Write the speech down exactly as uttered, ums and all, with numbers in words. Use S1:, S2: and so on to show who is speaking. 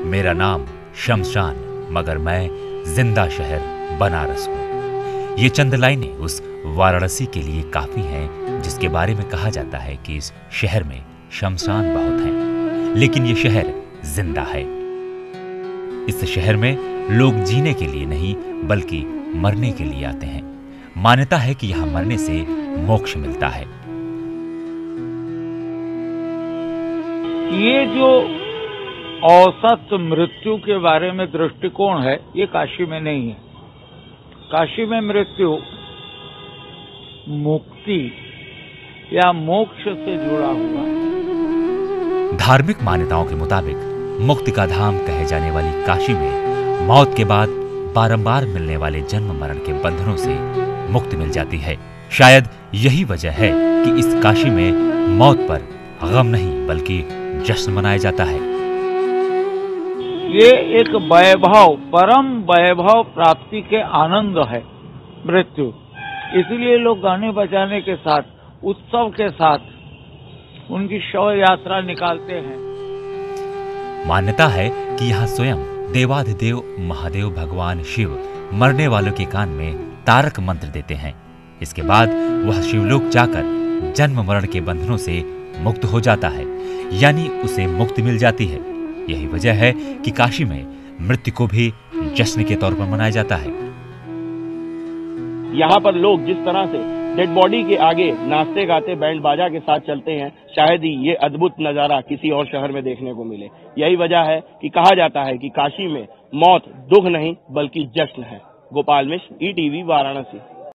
S1: मेरा नाम शमशान मगर मैं जिंदा शहर बनारस हूँ। ये चंद लाइनें उस वाराणसी के लिए काफी हैं जिसके बारे में कहा जाता है कि इस शहर में शमशान बहुत हैं, लेकिन ये शहर जिंदा है। इस शहर में लोग जीने के लिए नहीं बल्कि मरने के लिए आते हैं। मान्यता है कि यहाँ मरने से मोक्ष मिलता है।
S2: ये जो औसत मृत्यु के बारे में दृष्टिकोण है ये काशी में नहीं है। काशी में मृत्यु मुक्ति या मोक्ष से जुड़ा हुआ है।
S1: धार्मिक मान्यताओं के मुताबिक मुक्ति का धाम कहे जाने वाली काशी में मौत के बाद बारंबार मिलने वाले जन्म मरण के बंधनों से मुक्ति मिल जाती है। शायद यही वजह है कि इस काशी में मौत पर गम नहीं बल्कि जश्न मनाया जाता है।
S2: ये एक वैभव, परम वैभव प्राप्ति के आनंद है मृत्यु। इसलिए लोग गाने बजाने के साथ, उत्सव के साथ उनकी शव यात्रा निकालते हैं।
S1: मान्यता है कि यहाँ स्वयं देवाधिदेव महादेव भगवान शिव मरने वालों के कान में तारक मंत्र देते हैं। इसके बाद वह शिवलोक जाकर जन्म मरण के बंधनों से मुक्त हो जाता है, यानी उसे मुक्ति मिल जाती है। यही वजह है कि काशी में मृत्यु को भी जश्न के तौर पर मनाया जाता है।
S3: यहाँ पर लोग जिस तरह से डेड बॉडी के आगे नाचते गाते बैंड बाजा के साथ चलते हैं, शायद ही ये अद्भुत नजारा किसी और शहर में देखने को मिले। यही वजह है कि कहा जाता है कि काशी में मौत दुख नहीं बल्कि जश्न है। Gopal Mishra, E TV, Varanasi.